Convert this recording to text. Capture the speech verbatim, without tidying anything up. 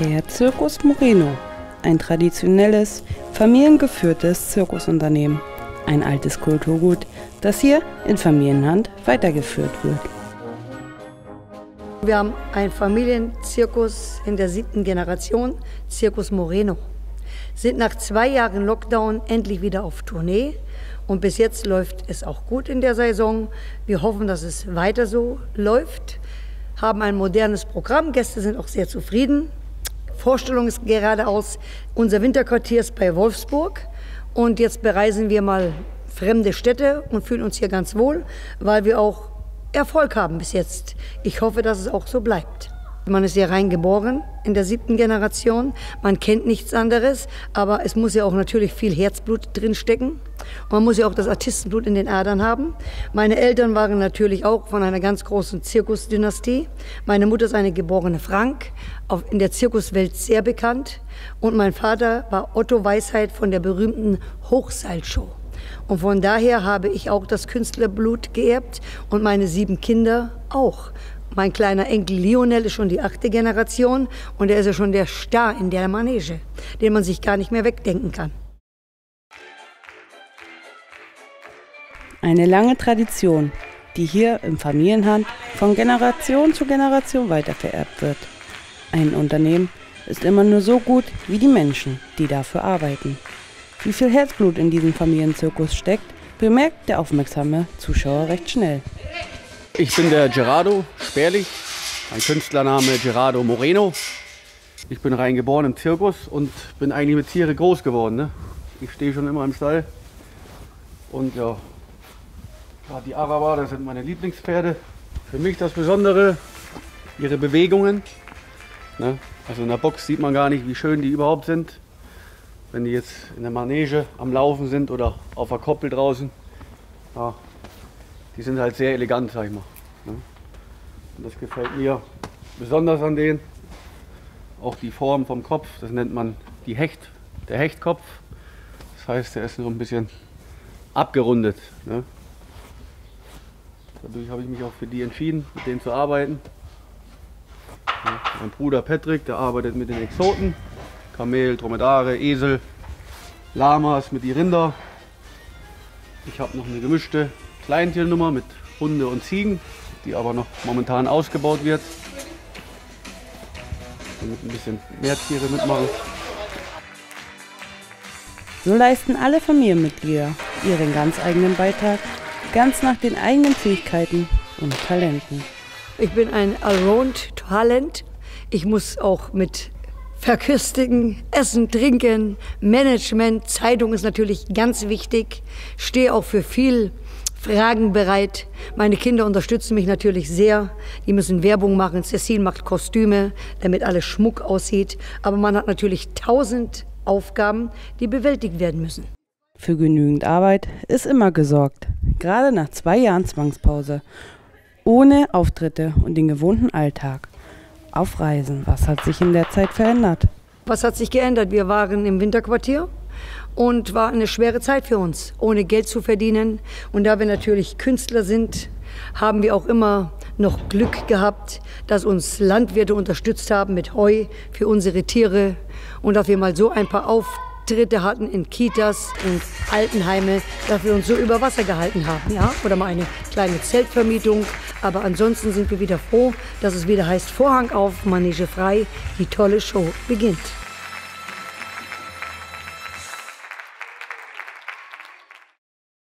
Der Circus Moreno, ein traditionelles, familiengeführtes Zirkusunternehmen. Ein altes Kulturgut, das hier in Familienhand weitergeführt wird. Wir haben einen Familienzirkus in der siebten Generation, Circus Moreno. Sind nach zwei Jahren Lockdown endlich wieder auf Tournee und bis jetzt läuft es auch gut in der Saison. Wir hoffen, dass es weiter so läuft, haben ein modernes Programm, Gäste sind auch sehr zufrieden. Vorstellung ist geradeaus, unser Winterquartier ist bei Wolfsburg und jetzt bereisen wir mal fremde Städte und fühlen uns hier ganz wohl, weil wir auch Erfolg haben bis jetzt. Ich hoffe, dass es auch so bleibt. Man ist ja reingeboren in der siebten Generation. Man kennt nichts anderes, aber es muss ja auch natürlich viel Herzblut drinstecken. Man muss ja auch das Artistenblut in den Adern haben. Meine Eltern waren natürlich auch von einer ganz großen Zirkusdynastie. Meine Mutter ist eine geborene Frank, in der Zirkuswelt sehr bekannt. Und mein Vater war Otto Weisheit von der berühmten Hochseilshow. Und von daher habe ich auch das Künstlerblut geerbt und meine sieben Kinder auch. Mein kleiner Enkel Lionel ist schon die achte Generation und er ist ja schon der Star in der Manege, den man sich gar nicht mehr wegdenken kann. Eine lange Tradition, die hier im Familienhand von Generation zu Generation weitervererbt wird. Ein Unternehmen ist immer nur so gut wie die Menschen, die dafür arbeiten. Wie viel Herzblut in diesem Familienzirkus steckt, bemerkt der aufmerksame Zuschauer recht schnell. Ich bin der Gerardo Sperlich, mein Künstlername Gerardo Moreno. Ich bin reingeboren im Zirkus und bin eigentlich mit Tiere groß geworden. Ne? Ich stehe schon immer im Stall. Und ja, die Araber, das sind meine Lieblingspferde. Für mich das Besondere, ihre Bewegungen. Ne? Also in der Box sieht man gar nicht, wie schön die überhaupt sind. Wenn die jetzt in der Manege am Laufen sind oder auf der Koppel draußen. Ja, die sind halt sehr elegant, sag ich mal. Und das gefällt mir besonders an denen. Auch die Form vom Kopf, das nennt man die Hecht, der Hechtkopf. Das heißt, der ist so ein bisschen abgerundet. Ne? Dadurch habe ich mich auch für die entschieden, mit denen zu arbeiten. Ja, mein Bruder Patrick, der arbeitet mit den Exoten. Kamel, Dromedare, Esel, Lamas mit die Rinder. Ich habe noch eine gemischte Kleintiernummer mit Hunde und Ziegen, die aber noch momentan ausgebaut wird, damit ein bisschen mehr Tiere mitmachen. So leisten alle Familienmitglieder ihren ganz eigenen Beitrag, ganz nach den eigenen Fähigkeiten und Talenten. Ich bin ein Allround-Talent. Ich muss auch mit verköstigen, essen, trinken, Management, Zeitung ist natürlich ganz wichtig. Stehe auch für viel Fragen bereit. Meine Kinder unterstützen mich natürlich sehr. Die müssen Werbung machen. Cecile macht Kostüme, damit alles Schmuck aussieht. Aber man hat natürlich tausend Aufgaben, die bewältigt werden müssen. Für genügend Arbeit ist immer gesorgt. Gerade nach zwei Jahren Zwangspause. Ohne Auftritte und den gewohnten Alltag. Auf Reisen. Was hat sich in der Zeit verändert? Was hat sich geändert? Wir waren im Winterquartier. Und war eine schwere Zeit für uns, ohne Geld zu verdienen. Und da wir natürlich Künstler sind, haben wir auch immer noch Glück gehabt, dass uns Landwirte unterstützt haben mit Heu für unsere Tiere. Und dass wir mal so ein paar Auftritte hatten in Kitas, in Altenheime, dass wir uns so über Wasser gehalten haben. Ja? Oder mal eine kleine Zeltvermietung. Aber ansonsten sind wir wieder froh, dass es wieder heißt Vorhang auf, Manege frei, die tolle Show beginnt.